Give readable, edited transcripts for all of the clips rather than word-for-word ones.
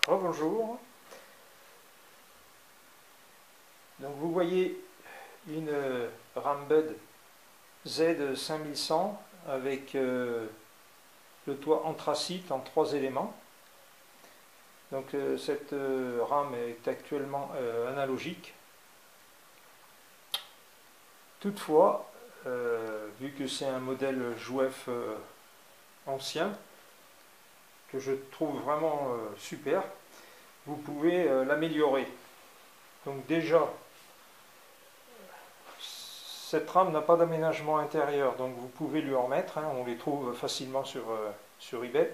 Rebonjour. Donc vous voyez une Rambud Z 5100 avec le toit anthracite en 3 éléments. Donc cette rame est actuellement analogique. Toutefois, vu que c'est un modèle Jouef ancien, que je trouve vraiment super, vous pouvez l'améliorer. Donc déjà, cette rame n'a pas d'aménagement intérieur, donc vous pouvez lui en mettre, hein, on les trouve facilement sur eBay.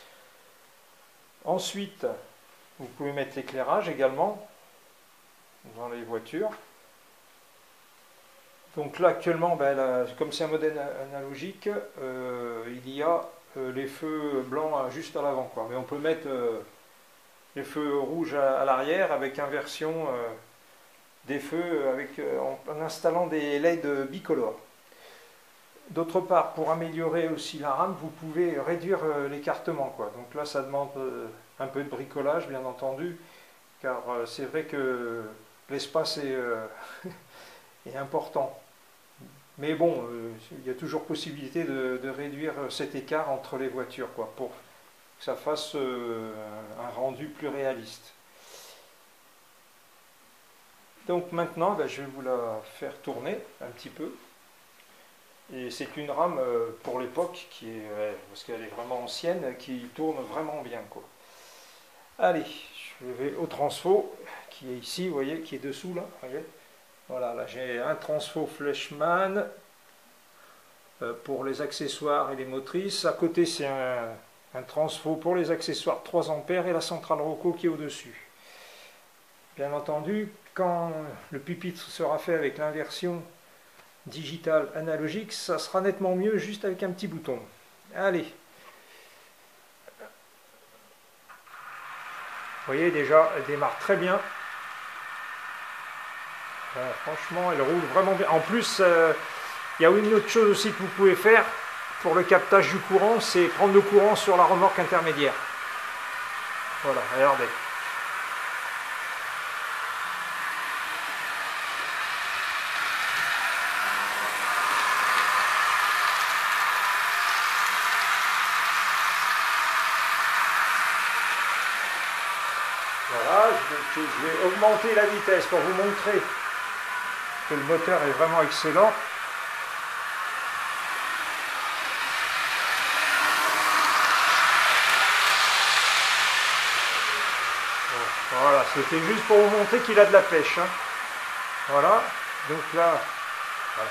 Ensuite, vous pouvez mettre l'éclairage également dans les voitures. Donc là actuellement, comme c'est un modèle analogique, il y a les feux blancs juste à l'avant, mais on peut mettre les feux rouges à l'arrière avec inversion des feux en installant des LED bicolores. D'autre part, pour améliorer aussi la rame, vous pouvez réduire l'écartement. Donc là, ça demande un peu de bricolage, bien entendu, car c'est vrai que l'espace est important. Mais bon, il y a toujours possibilité de réduire cet écart entre les voitures, pour que ça fasse un rendu plus réaliste. Donc maintenant, je vais vous la faire tourner un petit peu. Et c'est une rame pour l'époque, parce qu'elle est vraiment ancienne, qui tourne vraiment bien. Allez, je vais au transfo, qui est ici, vous voyez, qui est dessous, là. Voyez. Voilà, là j'ai un transfo Fleischmann pour les accessoires et les motrices. À côté, c'est un transfo pour les accessoires 3 ampères et la centrale Rocco qui est au-dessus. Bien entendu, quand le pupitre sera fait avec l'inversion digitale analogique, ça sera nettement mieux juste avec un petit bouton. Allez. Vous voyez déjà, elle démarre très bien. Franchement, elle roule vraiment bien. En plus, il y a une autre chose aussi que vous pouvez faire pour le captage du courant, c'est prendre le courant sur la remorque intermédiaire. Voilà, regardez. Voilà, je vais augmenter la vitesse pour vous montrer que le moteur est vraiment excellent. Voilà, c'était juste pour vous montrer qu'il a de la pêche. Hein. Voilà, donc là, voilà.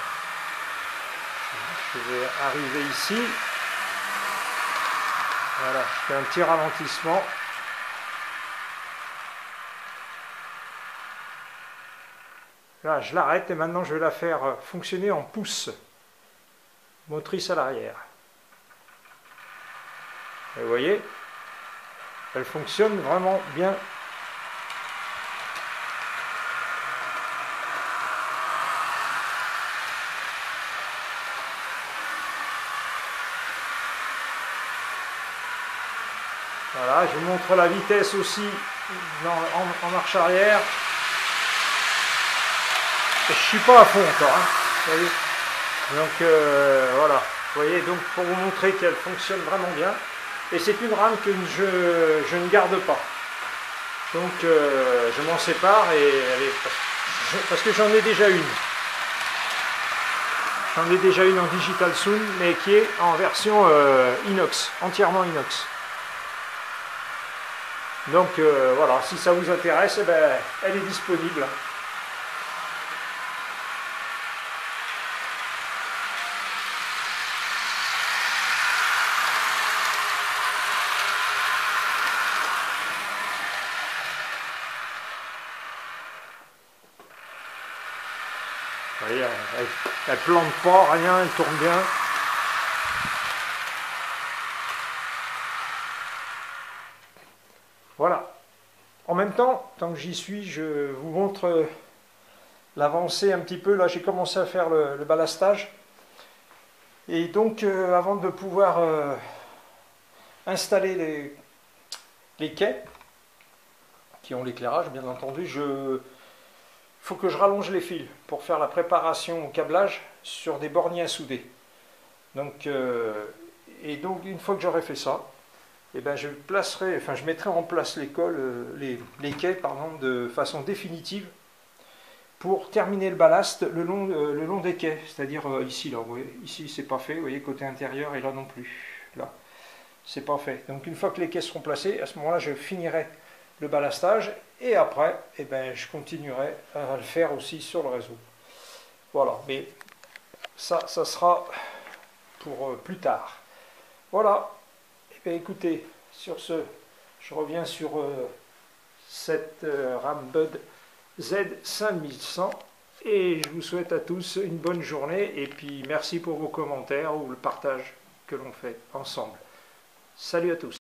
Je vais arriver ici. Voilà, je fais un petit ralentissement. Là, je l'arrête et maintenant je vais la faire fonctionner en pouce motrice à l'arrière. Et vous voyez, elle fonctionne vraiment bien. Voilà, je vous montre la vitesse aussi en marche arrière. Je ne suis pas à fond encore, hein, vous voyez. Donc voilà, vous voyez, donc pour vous montrer qu'elle fonctionne vraiment bien. Et c'est une rame que je ne garde pas. Donc je m'en sépare parce que j'en ai déjà une. J'en ai déjà une en Digital Sound, mais qui est en version inox, entièrement inox. Donc voilà, si ça vous intéresse, elle est disponible. Vous voyez, elle plante pas, rien, elle tourne bien. Voilà. En même temps, tant que j'y suis, je vous montre l'avancée un petit peu. Là, j'ai commencé à faire le ballastage. Et donc, avant de pouvoir installer les quais, qui ont l'éclairage, bien entendu, il faut que je rallonge les fils pour faire la préparation au câblage sur des borniers à souder. Donc, une fois que j'aurai fait ça, eh ben, je mettrai en place les quais de façon définitive pour terminer le ballast le long des quais, c'est-à-dire ici, là, vous voyez, ici c'est pas fait, vous voyez, côté intérieur, et là non plus, là, c'est pas fait. Donc une fois que les quais seront placés, à ce moment-là, je finirai le ballastage, et après, eh ben, je continuerai à le faire aussi sur le réseau. Voilà, mais ça sera pour plus tard. Voilà, et bien écoutez, sur ce, je reviens sur cette RAM Bud Z5100 et je vous souhaite à tous une bonne journée et puis merci pour vos commentaires ou le partage que l'on fait ensemble. Salut à tous.